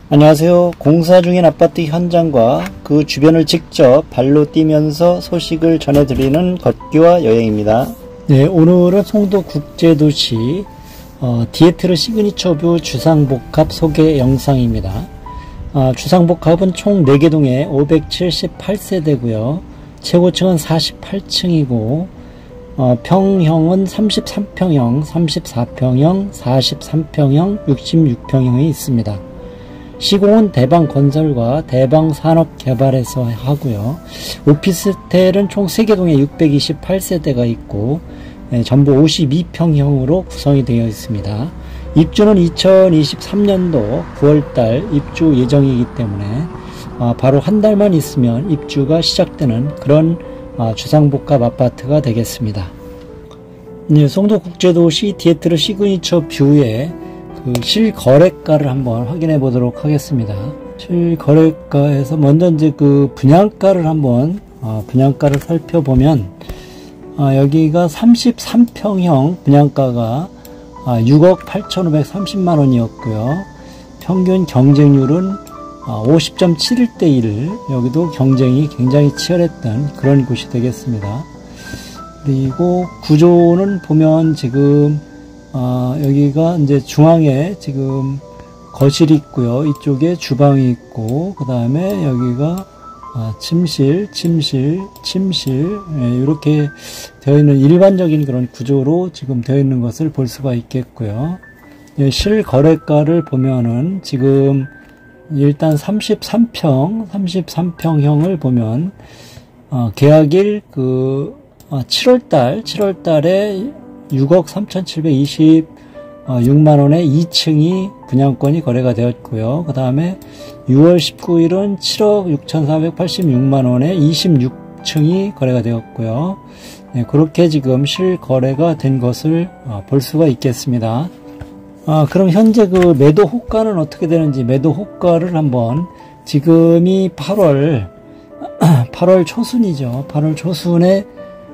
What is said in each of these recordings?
안녕하세요. 공사 중인 아파트 현장과 그 주변을 직접 발로 뛰면서 소식을 전해드리는 걷기와 여행입니다. 네, 오늘은 송도 국제도시 디에트르 시그니처 뷰 주상복합 소개 영상입니다. 주상복합은 총 4개 동에 578세대고요. 최고층은 48층이고 평형은 33평형, 34평형, 43평형, 66평형이 있습니다. 시공은 대방건설과 대방산업개발에서 하고요. 오피스텔은 총 3개 동에 628세대가 있고 전부 52평형으로 구성이 되어 있습니다. 입주는 2023년도 9월달 입주 예정이기 때문에 바로 한 달만 있으면 입주가 시작되는 그런 주상복합 아파트가 되겠습니다. 네, 송도국제도시 디에트르 시그니처 뷰의 그 실거래가를 한번 확인해 보도록 하겠습니다. 실거래가에서 먼저 이제 그 분양가를 한번 분양가를 살펴보면 여기가 33평형 분양가가 6억 8,530만 원이었고요. 평균 경쟁률은 50.71대 1. 여기도 경쟁이 굉장히 치열했던 그런 곳이 되겠습니다. 그리고 구조는 보면 지금 여기가 이제 중앙에 지금 거실이 있고요. 이쪽에 주방이 있고, 그 다음에 여기가 침실, 이렇게 되어 있는 일반적인 그런 구조로 지금 되어 있는 것을 볼 수가 있겠고요. 실거래가를 보면은 지금 일단 33평형을 보면 계약일 7월달에 6억 3,726만원에 2층이 분양권이 거래가 되었고요. 그 다음에 6월 19일은 7억 6,486만원에 26층이 거래가 되었고요. 네, 그렇게 지금 실거래가 된 것을 볼 수가 있겠습니다. 그럼 현재 그 매도 호가는 어떻게 되는지 매도 호가를 한번, 지금이 8월 초순이죠. 8월 초순에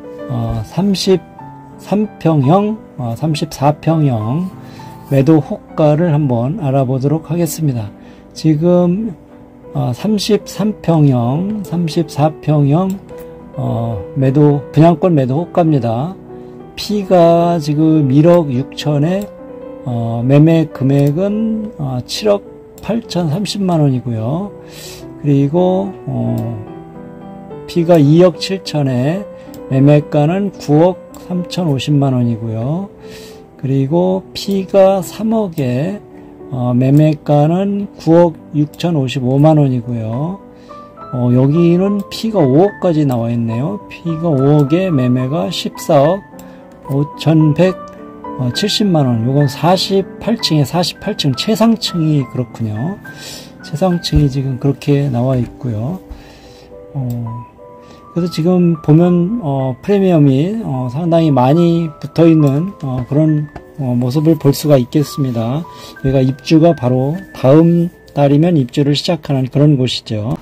33평형, 34평형 매도 호가를 한번 알아보도록 하겠습니다. 지금 34평형 분양권 매도 호가입니다. P가 지금 1억 6천에 매매 금액은 7억 8,030만 원이고요. 그리고 P가 2억 7천에 매매가는 9억 3,050만 원이고요. 그리고 P가 3억에 매매가는 9억 6,055만 원이고요. 여기는 P가 5억까지 나와 있네요. P가 5억에 매매가 14억 5,170만 원. 요건 48층 최상층이 그렇군요. 최상층이 지금 그렇게 나와 있고요. 그래서 지금 보면 프리미엄이 상당히 많이 붙어있는 그런 모습을 볼 수가 있겠습니다. 여기가 입주가 바로 다음 달이면 입주를 시작하는 그런 곳이죠.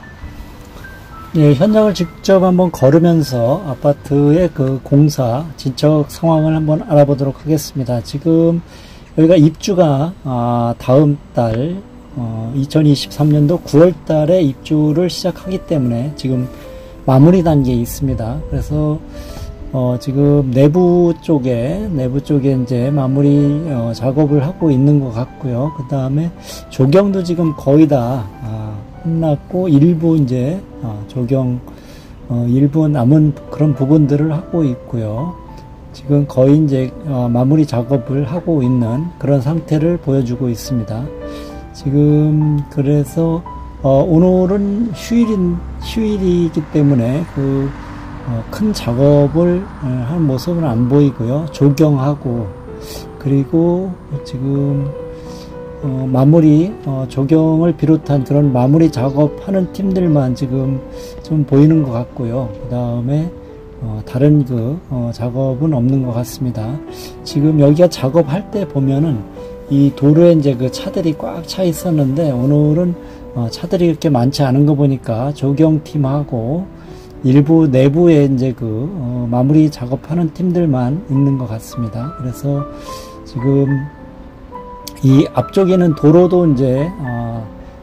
네, 현장을 직접 한번 걸으면서 아파트의 그 공사 진척 상황을 한번 알아보도록 하겠습니다. 지금 여기가 입주가 다음 달 2023년도 9월 달에 입주를 시작하기 때문에 지금 마무리 단계에 있습니다. 그래서 지금 내부 쪽에 이제 마무리 작업을 하고 있는 것 같고요. 그 다음에 조경도 지금 거의 다 끝났고, 일부 이제 조경 일부 남은 그런 부분들을 하고 있고요. 지금 거의 이제 마무리 작업을 하고 있는 그런 상태를 보여주고 있습니다. 지금 그래서 오늘은 휴일이기 때문에 큰 작업을 한 모습은 안 보이고요. 조경하고, 그리고 지금 마무리 조경을 비롯한 그런 마무리 작업하는 팀들만 지금 좀 보이는 것 같고요. 그 다음에 다른 작업은 없는 것 같습니다. 지금 여기가 작업할 때 보면은 이 도로에 이제 그 차들이 꽉 차 있었는데, 오늘은 차들이 그렇게 많지 않은 거 보니까 조경팀하고 일부 내부에 이제 마무리 작업하는 팀들만 있는 것 같습니다. 그래서 지금 이 앞쪽에는 도로도 이제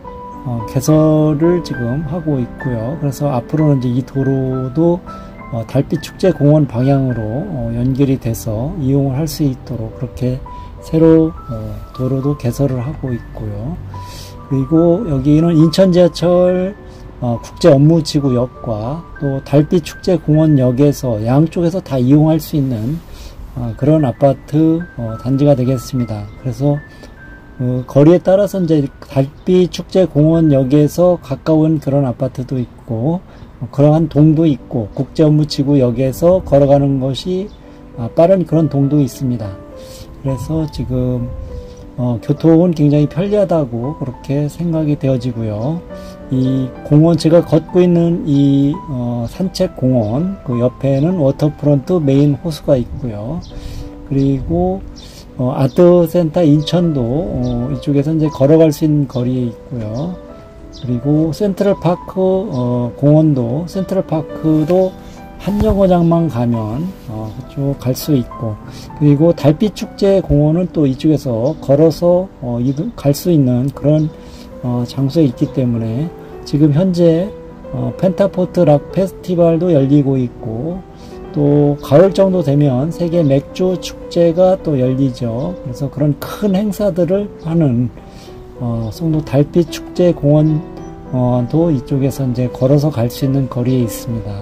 개설을 지금 하고 있고요. 그래서 앞으로는 이제 이 도로도 달빛축제공원 방향으로 연결이 돼서 이용을 할 수 있도록 그렇게 새로 도로도 개설을 하고 있고요. 그리고 여기는 인천지하철 국제업무지구역과 또 달빛축제공원역에서 양쪽에서 다 이용할 수 있는 그런 아파트 단지가 되겠습니다. 그래서 거리에 따라서 이제 달빛축제공원역에서 가까운 그런 아파트도 있고 그러한 동도 있고 국제업무지구역에서 걸어가는 것이 빠른 그런 동도 있습니다. 그래서 지금 교통은 굉장히 편리하다고 그렇게 생각이 되어지고요. 이 공원, 제가 걷고 있는 이 산책공원 그 옆에는 워터프론트 메인 호수가 있고요. 그리고 아트센터 인천도 이쪽에서 이제 걸어갈 수 있는 거리에 있고요. 그리고 센트럴파크 공원도 센트럴파크도 한정거장만 가면 그쪽 갈 수 있고, 그리고 달빛축제공원은 또 이쪽에서 걸어서 갈 수 있는 그런 장소에 있기 때문에 지금 현재 펜타포트 락 페스티벌도 열리고 있고, 또 가을 정도 되면 세계 맥주 축제가 또 열리죠. 그래서 그런 큰 행사들을 하는 송도 달빛축제공원도 이쪽에서 이제 걸어서 갈 수 있는 거리에 있습니다.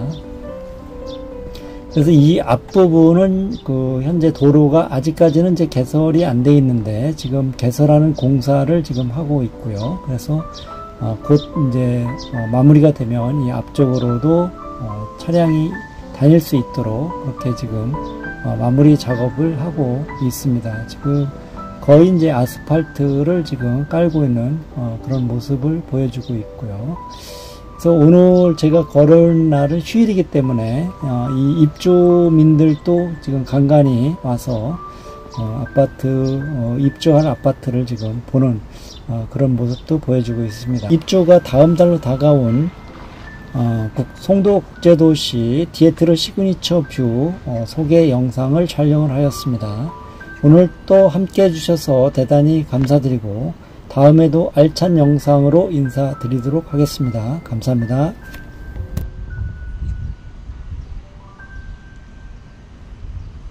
그래서 이 앞부분은 현재 도로가 아직까지는 이제 개설이 안 돼 있는데 지금 개설하는 공사를 지금 하고 있고요. 그래서 곧 이제 마무리가 되면 이 앞쪽으로도 차량이 다닐 수 있도록 그렇게 지금 마무리 작업을 하고 있습니다. 지금 거의 이제 아스팔트를 지금 깔고 있는 그런 모습을 보여주고 있고요. 그래서 오늘 제가 걸을 날은 휴일이기 때문에 이 입주민들도 지금 간간히 와서 입주한 아파트를 지금 보는 그런 모습도 보여주고 있습니다. 입주가 다음 달로 다가온 송도 국제도시 디에트르 시그니처 뷰 소개 영상을 촬영을 하였습니다. 오늘 또 함께 해주셔서 대단히 감사드리고 다음에도 알찬 영상으로 인사드리도록 하겠습니다. 감사합니다.